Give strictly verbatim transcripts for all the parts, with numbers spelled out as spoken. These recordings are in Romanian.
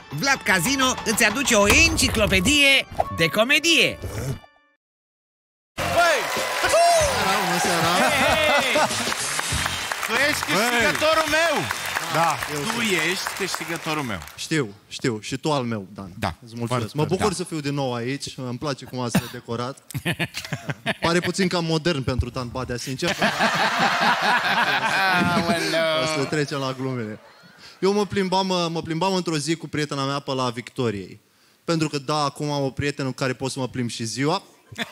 Vlad Casino îți aduce o enciclopedie de comedie. Băi! Bună seara! Hey! Tu ești câștigătorul meu! Da, Tu ești câștigătorul meu. Știu, știu. Și tu al meu, Dan. Da. Îți mulțumesc. Mă bucur da. să fiu din nou aici. Îmi place cum ați decorat. Pare puțin cam modern pentru Dan Badea, sincer. O să trecem la glumele. Eu mă plimbam, mă plimbam într-o zi cu prietena mea pe la Victoriei. Pentru că, da, acum am o prietenă cu care pot să mă plimb și ziua.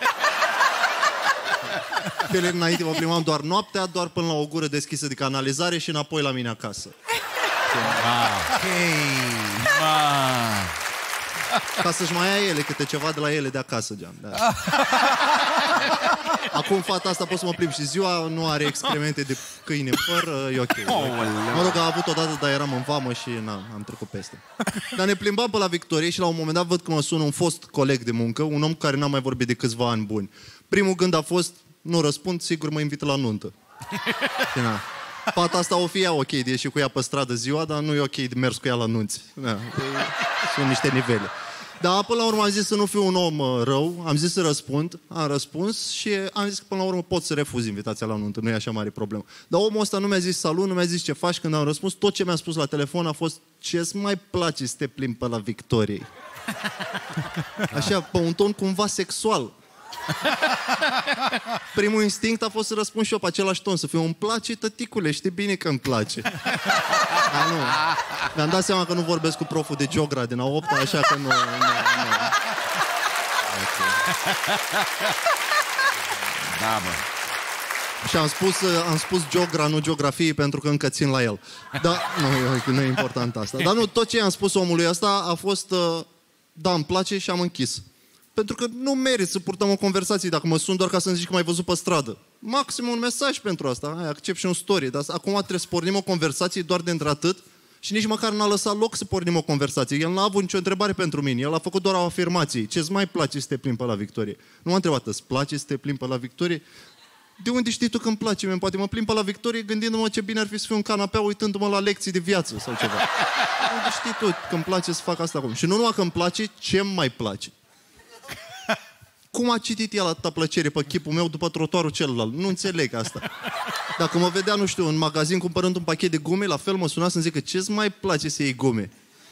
Pe ele înainte mă plimbam doar noaptea, doar până la o gură deschisă de canalizare și înapoi la mine acasă. Ca să-și mai ia ele câte ceva de la ele de acasă, geam. Da. Acum fata asta pot să mă plimb și ziua, nu are excremente de câine păr, e ok. Mă rog, a avut odată, dar eram în vamă și na, am trecut peste. Dar ne plimbam pe la Victorie și la un moment dat văd că mă sună un fost coleg de muncă, un om care n-a mai vorbit de câțiva ani buni. Primul gând a fost, nu răspund, sigur mă invită la nuntă. Și na. Fata asta o fi ea ok de ieși cu ea pe stradă ziua, dar nu e ok de mers cu ea la nunți. Da, sunt niște nivele. Dar până la urmă am zis să nu fiu un om uh, rău, am zis să răspund, am răspuns și am zis că până la urmă pot să refuz invitația la nuntă, nu e așa mare problemă. Dar omul ăsta nu mi-a zis salut, nu mi-a zis ce faci. Când am răspuns, tot ce mi-a spus la telefon a fost: ce-ți mai place să te plimbi pe la Victoriei? Așa, pe un ton cumva sexual. Primul instinct a fost să răspund și eu pe același ton, să fiu: îmi place, tăticule, știi bine că îmi place. Dar nu. Mi-am dat seama că nu vorbesc cu proful de geogra din a opta, așa că nu... nu, nu. Okay. Da, bă. Și am spus, am spus geogra, nu geografie, pentru că încă țin la el. Dar nu, nu e important asta. Dar nu, tot ce i-am spus omului ăsta a fost: da, îmi place, și am închis. Pentru că nu merit să purtăm o conversație dacă mă sun doar ca să-mi zici că m-ai văzut pe stradă. Maxim un mesaj pentru asta. Hai, accept și un story. Dar acum trebuie să pornim o conversație doar de într-atât și nici măcar n-a lăsat loc să pornim o conversație. El n-a avut nicio întrebare pentru mine. El a făcut doar o afirmație. Ce-ți mai place să te plimbi pe la Victorie? Nu m-a întrebat: îți place să te plimbi pe la Victorie? De unde știi tu că îmi place? Mie? Poate mă plimb pe la Victorie gândindu-mă ce bine ar fi să fiu în canapea uitându-mă la lecții de viață sau ceva. De unde știi tu că îmi place să fac asta acum? Și nu numai că îmi place, ce-mi mai place? Cum a citit el atâta plăcere pe chipul meu după trotuarul celălalt? Nu înțeleg asta. Dacă mă vedea, nu știu, în magazin cumpărând un pachet de gume, la fel mă suna să-mi zică: ce-ți mai place să iei gume?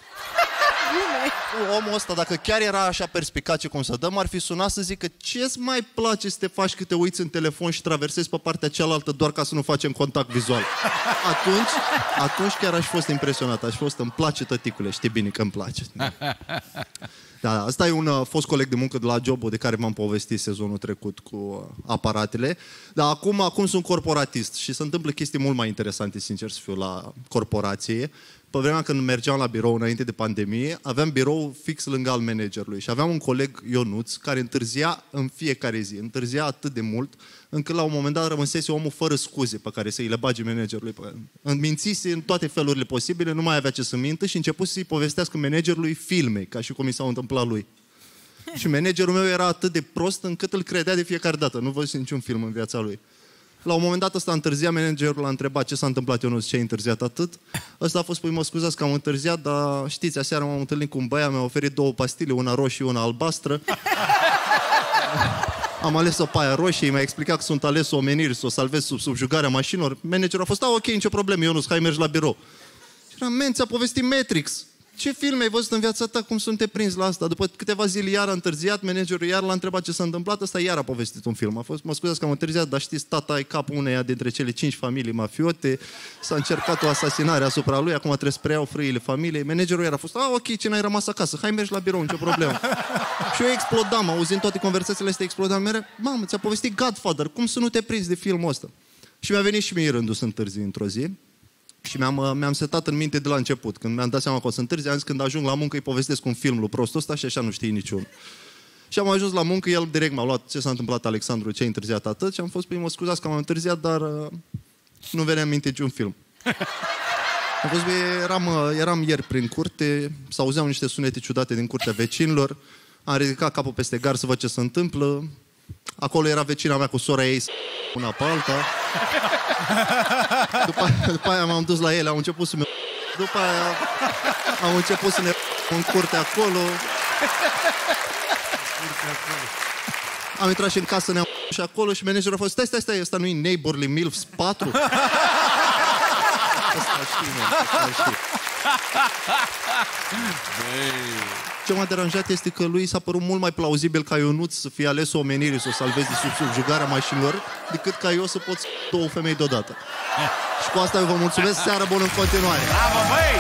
Gume? Omul ăsta, dacă chiar era așa perspicace cum să dăm, ar fi sunat să zică: ce-ți mai place să te faci că te uiți în telefon și traversezi pe partea cealaltă doar ca să nu facem contact vizual? Atunci, atunci chiar aș fi fost impresionat. Aș fi fost: îmi place, tăticule, știi bine că îmi place. Da, asta e un uh, fost coleg de muncă de la Jobul de care m-am povestit sezonul trecut cu uh, aparatele. Dar acum, acum sunt corporatist și se întâmplă chestii mult mai interesante, sincer să fiu, la corporație. Pe vremea când mergeam la birou înainte de pandemie, aveam birou fix lângă al managerului și aveam un coleg, Ionuț, care întârzia în fiecare zi. Întârzia atât de mult încât la un moment dat rămânsese omul fără scuze pe care să-i le bage managerului. Mințise în toate felurile posibile, nu mai avea ce să mintă și început să-i povestească managerului filme, ca și cum i s-au întâmplat lui. Și managerul meu era atât de prost încât îl credea de fiecare dată. Nu văzuse niciun film în viața lui. La un moment dat ăsta întârzia, managerul l-a întrebat: ce s-a întâmplat, Ionuț, ce ai întârziat atât? Ăsta a fost: păi mă scuzați că am întârziat, dar știți, aseară m-am întâlnit cu un băiat, mi-a oferit două pastile, una roșie, una albastră. Am ales-o pe aia roșie, mi-a explicat că sunt ales o omeniri, să o salvez sub subjugarea mașinilor. Managerul a fost: a, ok, nicio problemă, Ionuț, hai, mergi la birou. Și eram: men, ți-a povestit Matrix. Ce filme ai văzut în viața ta, cum sunt te prins la asta? După câteva zile iar a întârziat, managerul iar l-a întrebat ce s-a întâmplat, ăsta iar a povestit un film. A fost: mă scuzați că am întârziat, dar știți, tata ai capul uneia dintre cele cinci familii mafiote, s-a încercat o asasinare asupra lui, acum trebuie să preiau frâile familiei. Managerul iar a fost: a, ok, ce n-ai rămas acasă, hai, mergi la birou, nicio problemă. Și eu explodam, auzind toate conversațiile astea, explodam mereu: mamă, ți-a povestit Godfather, cum să nu te prinzi de filmul ăsta? Și mi-a venit și mie rândul să întârzi într-o zi. Și mi-am, mi-am setat în minte de la început. Când mi-am dat seama că o să întârzi, am zis: când ajung la muncă îi povestesc un film lui prostul ăsta și așa nu știi niciun. Și am ajuns la muncă, el direct m-a luat: ce s-a întâmplat, Alexandru, ce ai întârziat atât? Și am fost: păi mă scuzați că am întârziat, dar uh, nu venea în minte niciun film. Am fost: băi, eram, uh, eram ieri prin curte, s-auzeau niște sunete ciudate din curtea vecinilor, am ridicat capul peste gar să văd ce se întâmplă. Acolo era vecina mea cu sora ei, una pe alta. După, după aia m-am dus la ele, au început să-mi După aia am început să ne în curte acolo. Am intrat și în casă, ne-am și acolo și managerul a fost, stai, stai, stai, ăsta nu-i Neighborly Milfs patru? Asta știi, mă, asta știi. Ce m-a deranjat este că lui s-a părut mult mai plauzibil ca Ionuț să fie ales omenirii, să o salvezi de sub subjugarea mașinilor, decât ca eu să pot două femei deodată. Și cu asta eu vă mulțumesc, seară bună în continuare. Bravo, băi!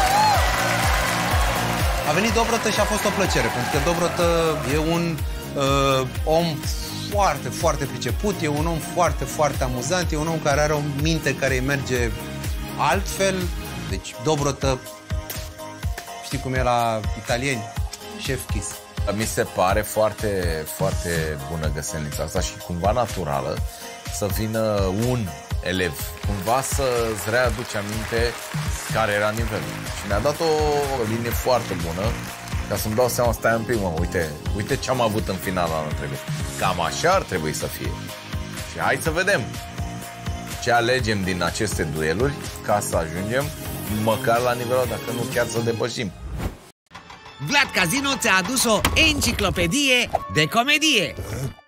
A venit Dobrotă și a fost o plăcere, pentru că Dobrotă e un uh, om foarte, foarte priceput, e un om foarte, foarte amuzant, e un om care are o minte care îi merge altfel. Deci Dobrotă, știi cum e la italieni? Chef kiss. Mi se pare foarte, foarte bună găselnița asta și cumva naturală să vină un elev, cumva să-ți readuce aminte care era nivelul. Și ne-a dat o, o linie foarte bună ca să-mi dau seama, stai un pic, mă, uite, uite ce am avut în finalul anul trecut. Cam așa ar trebui să fie. Și hai să vedem ce alegem din aceste dueluri ca să ajungem măcar la nivelul, dacă nu chiar să depășim. Vlad Casino ți-a adus o enciclopedie de comedie.